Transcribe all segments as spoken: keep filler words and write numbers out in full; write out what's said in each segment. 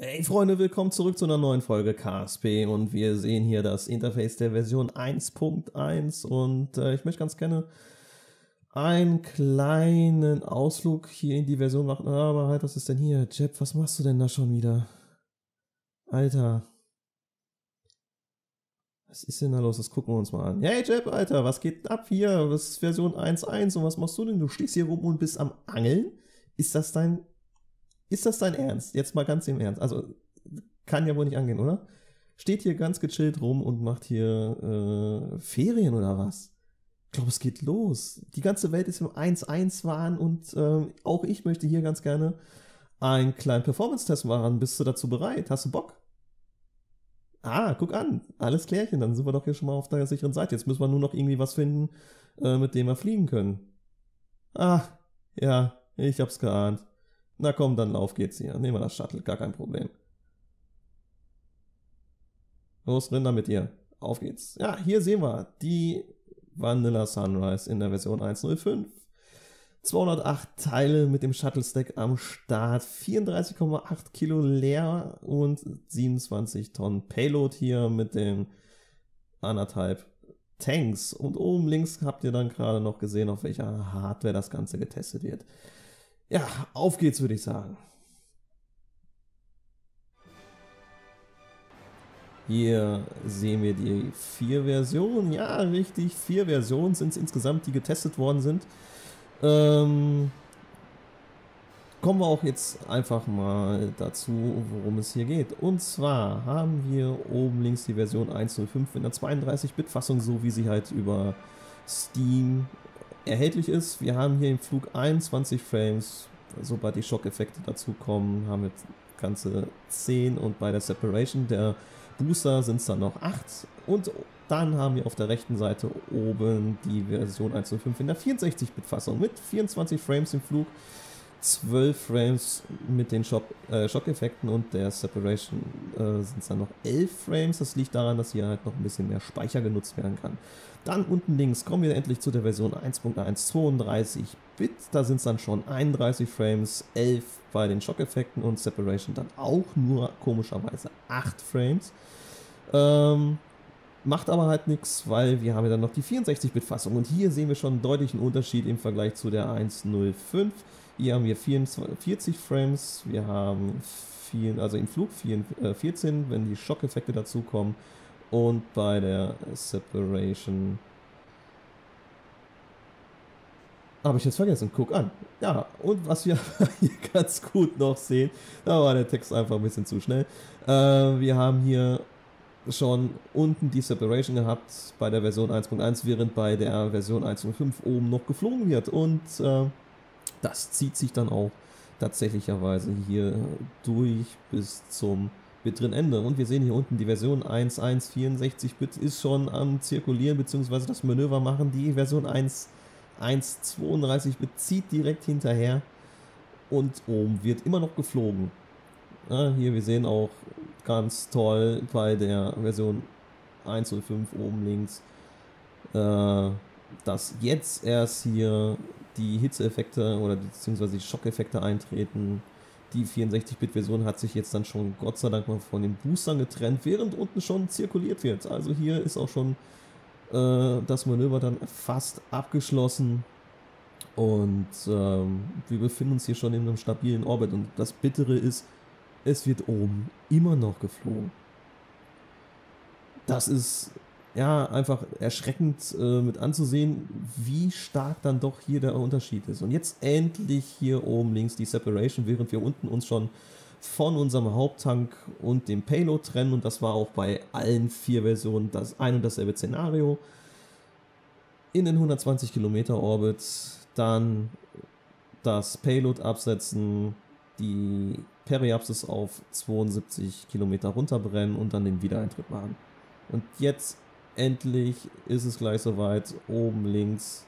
Hey Freunde, willkommen zurück zu einer neuen Folge K S P und wir sehen hier das Interface der Version eins Punkt eins und äh, ich möchte ganz gerne einen kleinen Ausflug hier in die Version machen. Aber halt, was ist denn hier? Jeb, was machst du denn da schon wieder? Alter. Was ist denn da los? Das gucken wir uns mal an. Hey Jeb, Alter, was geht ab hier? Das ist Version eins Punkt eins und was machst du denn? Du stehst hier rum und bist am Angeln? Ist das dein... Ist das dein Ernst? Jetzt mal ganz im Ernst. Also, kann ja wohl nicht angehen, oder? Steht hier ganz gechillt rum und macht hier äh, Ferien oder was? Ich glaube, es geht los. Die ganze Welt ist im eins Punkt eins Wahn und äh, auch ich möchte hier ganz gerne einen kleinen Performance-Test machen. Bist du dazu bereit? Hast du Bock? Ah, guck an. Alles klärchen. Dann sind wir doch hier schon mal auf der sicheren Seite. Jetzt müssen wir nur noch irgendwie was finden, äh, mit dem wir fliegen können. Ah, ja, ich hab's geahnt. Na komm, dann auf geht's hier. Nehmen wir das Shuttle, gar kein Problem. Los, Rinder mit dir. Auf geht's. Ja, hier sehen wir die Vanilla Sunrise in der Version eins Punkt null fünf. zweihundertacht Teile mit dem Shuttle-Stack am Start. vierunddreißig Komma acht Kilo leer und siebenundzwanzig Tonnen Payload hier mit den anderthalb Tanks. Und oben links habt ihr dann gerade noch gesehen, auf welcher Hardware das Ganze getestet wird. Ja, auf geht's, würde ich sagen. Hier sehen wir die vier Versionen. Ja, richtig, vier Versionen sind es insgesamt, die getestet worden sind. Ähm, kommen wir auch jetzt einfach mal dazu, worum es hier geht. Und zwar haben wir oben links die Version eins Punkt null fünf in der zweiunddreißig Bit Fassung, so wie sie halt über Steam erhältlich ist. Wir haben hier im Flug einundzwanzig Frames, sobald die Schockeffekte dazukommen, haben wir ganze zehn und bei der Separation der Booster sind es dann noch acht und dann haben wir auf der rechten Seite oben die Version eins Punkt null fünf in der vierundsechzig Bit Fassung mit vierundzwanzig Frames im Flug, zwölf Frames mit den Schock, äh, Schockeffekten und der Separation äh, sind es dann noch elf Frames. Das liegt daran, dass hier halt noch ein bisschen mehr Speicher genutzt werden kann. Dann unten links kommen wir endlich zu der Version eins Punkt eins zweiunddreißig Bit. Da sind es dann schon einunddreißig Frames, elf bei den Schockeffekten und Separation dann auch nur komischerweise acht Frames. Ähm, macht aber halt nichts, weil wir haben ja dann noch die vierundsechzig Bit Fassung und hier sehen wir schon einen deutlichen Unterschied im Vergleich zu der eins Punkt null fünf. Hier haben wir vierundvierzig Frames, wir haben vier, also im Flug vierzehn, wenn die Schockeffekte dazukommen und bei der Separation habe ich jetzt vergessen, guck an. Ja, und was wir hier ganz gut noch sehen, da war der Text einfach ein bisschen zu schnell. Äh, wir haben hier schon unten die Separation gehabt bei der Version eins Punkt eins, während bei der Version eins Punkt null fünf oben noch geflogen wird. Und äh, das zieht sich dann auch tatsächlicherweise hier durch bis zum bitteren Ende. Und wir sehen hier unten die Version eins Punkt eins vierundsechzig Bit ist schon am Zirkulieren bzw. das Manöver machen. Die Version eins Punkt eins zweiunddreißig Bit zieht direkt hinterher und oben wird immer noch geflogen. Ja, hier, wir sehen auch ganz toll bei der Version eins Punkt null fünf oben links, äh, dass jetzt erst hier die Hitzeeffekte oder beziehungsweise die Schockeffekte eintreten. Die vierundsechzig Bit Version hat sich jetzt dann schon Gott sei Dank mal von den Boostern getrennt, während unten schon zirkuliert wird. Also hier ist auch schon äh, das Manöver dann fast abgeschlossen und ähm, wir befinden uns hier schon in einem stabilen Orbit und das Bittere ist, es wird oben immer noch geflogen. Das ist ja einfach erschreckend äh, mit anzusehen, wie stark dann doch hier der Unterschied ist. Und jetzt endlich hier oben links die Separation, während wir unten uns schon von unserem Haupttank und dem Payload trennen. Und das war auch bei allen vier Versionen das ein und dasselbe Szenario. In den hundertzwanzig Kilometer Orbit, dann das Payload absetzen, die Periapsis auf zweiundsiebzig Kilometer runterbrennen und dann den Wiedereintritt machen. Und jetzt endlich ist es gleich soweit. Oben links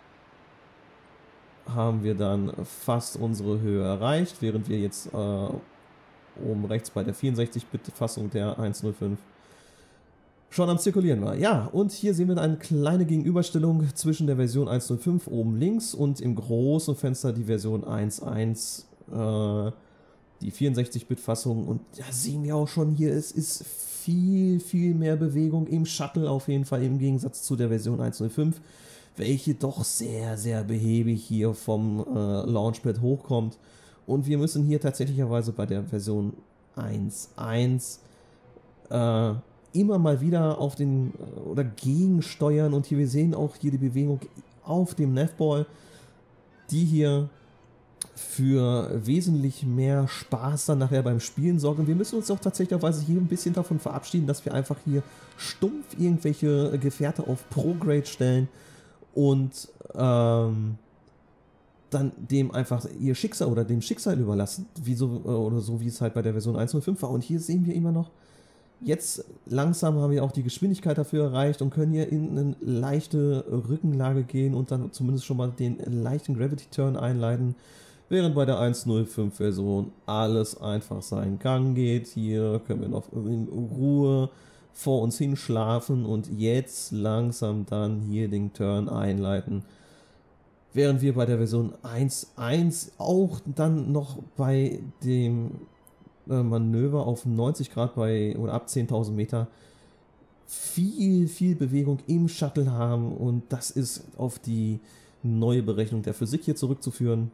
haben wir dann fast unsere Höhe erreicht, während wir jetzt äh, oben rechts bei der vierundsechzig Bit Fassung der eins Punkt null fünf schon am Zirkulieren war. Ja, und hier sehen wir eine kleine Gegenüberstellung zwischen der Version eins Punkt null fünf oben links und im großen Fenster die Version eins Punkt eins. Äh, die vierundsechzig Bit Fassung und da sehen wir auch schon hier, es ist viel, viel mehr Bewegung im Shuttle auf jeden Fall im Gegensatz zu der Version eins Punkt null fünf, welche doch sehr, sehr behäbig hier vom äh, Launchpad hochkommt. Und wir müssen hier tatsächlicherweise bei der Version eins Punkt eins äh, immer mal wieder auf den oder gegensteuern und hier wir sehen auch hier die Bewegung auf dem Navball, die hier für wesentlich mehr Spaß dann nachher beim Spielen sorgen. Wir müssen uns auch tatsächlicherweise hier ein bisschen davon verabschieden, dass wir einfach hier stumpf irgendwelche Gefährte auf Pro-Grade stellen und ähm, dann dem einfach ihr Schicksal oder dem Schicksal überlassen, wie so, oder so wie es halt bei der Version eins Punkt null fünf war. Und hier sehen wir immer noch, jetzt langsam haben wir auch die Geschwindigkeit dafür erreicht und können hier in eine leichte Rückenlage gehen und dann zumindest schon mal den leichten Gravity Turn einleiten, während bei der eins Punkt null fünf Version alles einfach seinen Gang geht. Hier können wir noch in Ruhe vor uns hin schlafen und jetzt langsam dann hier den Turn einleiten. Während wir bei der Version eins Punkt eins auch dann noch bei dem äh, Manöver auf neunzig Grad bei oder ab zehntausend Meter viel, viel Bewegung im Shuttle haben und das ist auf die neue Berechnung der Physik hier zurückzuführen,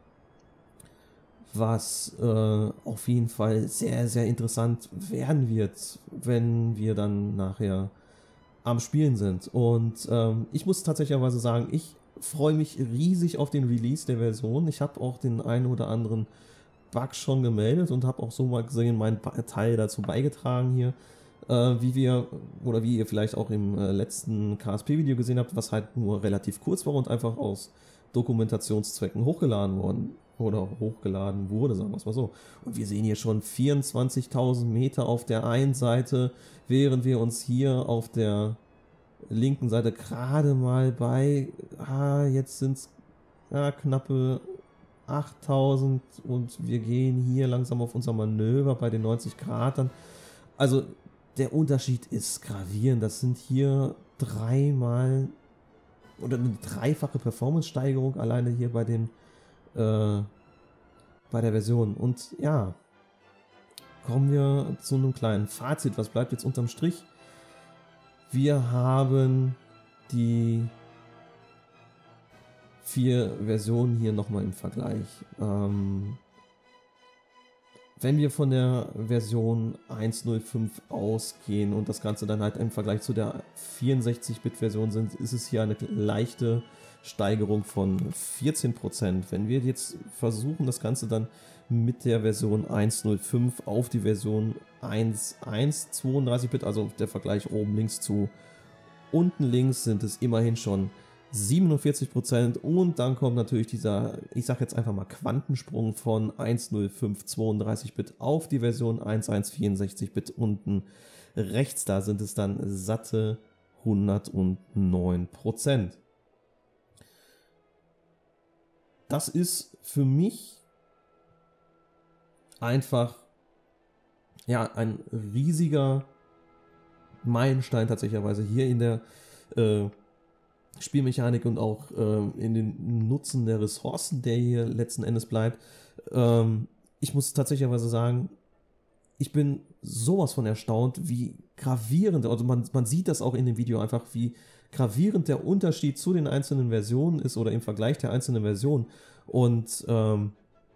was äh, auf jeden Fall sehr, sehr interessant werden wird, wenn wir dann nachher am Spielen sind. Und ähm, ich muss tatsächlicherweise sagen, ich freue mich riesig auf den Release der Version. Ich habe auch den einen oder anderen Bug schon gemeldet und habe auch so mal gesehen, meinen Teil dazu beigetragen hier, äh, wie wir, oder wie ihr vielleicht auch im äh, letzten K S P-Video gesehen habt, was halt nur relativ kurz war und einfach aus Dokumentationszwecken hochgeladen worden oder hochgeladen wurde, sagen wir es mal so. Und wir sehen hier schon vierundzwanzigtausend Meter auf der einen Seite, während wir uns hier auf der linken Seite gerade mal bei, ah, jetzt sind es ja, knappe achttausend und wir gehen hier langsam auf unser Manöver bei den neunzig Grad dann. Also der Unterschied ist gravierend. Das sind hier dreimal oder eine dreifache Performance-Steigerung alleine hier bei den äh, bei der Version. Und ja, kommen wir zu einem kleinen Fazit. Was bleibt jetzt unterm Strich? Wir haben die vier Versionen hier nochmal im Vergleich. Ähm, wenn wir von der Version eins Punkt null fünf ausgehen und das Ganze dann halt im Vergleich zu der vierundsechzig Bit Version sind, ist es hier eine leichte Steigerung von vierzehn Prozent. Wenn wir jetzt versuchen, das Ganze dann mit der Version eins Punkt null fünf auf die Version eins Punkt eins zweiunddreißig Bit, also der Vergleich oben links zu unten links, sind es immerhin schon siebenundvierzig Prozent und dann kommt natürlich dieser, ich sage jetzt einfach mal Quantensprung von eins Punkt null fünf zweiunddreißig Bit auf die Version eins Punkt eins vierundsechzig Bit unten rechts, da sind es dann satte hundertneun Prozent. Das ist für mich einfach ja ein riesiger Meilenstein tatsächlicherweise hier in der äh, Spielmechanik und auch äh, in den Nutzen der Ressourcen, der hier letzten Endes bleibt. Ähm, ich muss tatsächlicherweise sagen, ich bin sowas von erstaunt, wie gravierend, also man, man sieht das auch in dem Video einfach, wie gravierend der Unterschied zu den einzelnen Versionen ist oder im Vergleich der einzelnen Versionen. Und ähm,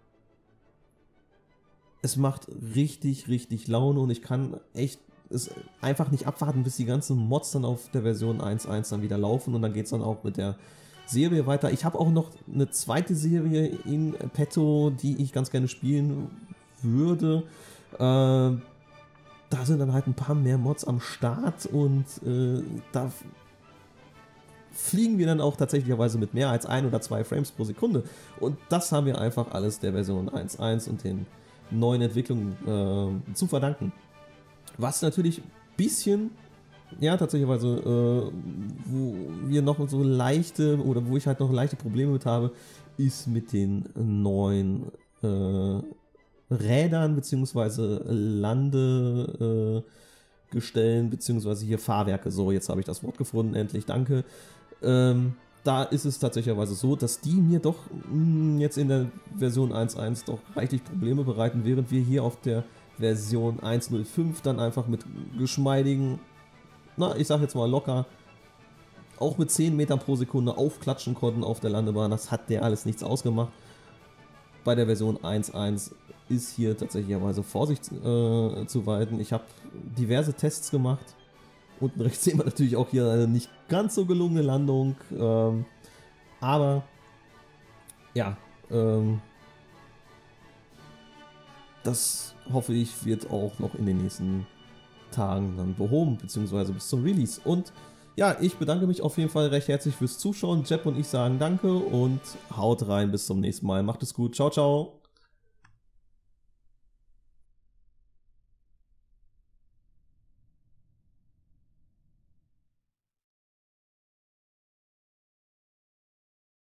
es macht richtig, richtig Laune und ich kann echt es einfach nicht abwarten, bis die ganzen Mods dann auf der Version eins Punkt eins dann wieder laufen und dann geht es dann auch mit der Serie weiter. Ich habe auch noch eine zweite Serie in petto, die ich ganz gerne spielen würde. Äh, da sind dann halt ein paar mehr Mods am Start und äh, da fliegen wir dann auch tatsächlicherweise mit mehr als ein oder zwei Frames pro Sekunde. Und das haben wir einfach alles der Version eins Punkt eins und den neuen Entwicklungen äh, zu verdanken. Was natürlich ein bisschen, ja tatsächlicherweise, äh, wo wir noch so leichte, oder wo ich halt noch leichte Probleme mit habe, ist mit den neuen äh, Rädern bzw. Landegestellen bzw. hier Fahrwerke. So, jetzt habe ich das Wort gefunden, endlich, danke. Ähm, da ist es tatsächlich so, dass die mir doch mh, jetzt in der Version eins Punkt eins doch reichlich Probleme bereiten, während wir hier auf der Version eins Punkt null fünf dann einfach mit geschmeidigen, na, ich sag jetzt mal locker, auch mit zehn Metern pro Sekunde aufklatschen konnten auf der Landebahn. Das hat der alles nichts ausgemacht. Bei der Version eins Punkt eins ist hier tatsächlich Vorsicht äh, zu walten. Ich habe diverse Tests gemacht. Unten rechts sehen wir natürlich auch hier eine nicht ganz so gelungene Landung. Ähm, aber ja, ähm, das hoffe ich wird auch noch in den nächsten Tagen dann behoben, beziehungsweise bis zum Release. Und ja, ich bedanke mich auf jeden Fall recht herzlich fürs Zuschauen. Jeb und ich sagen danke und haut rein, bis zum nächsten Mal. Macht es gut. Ciao, ciao.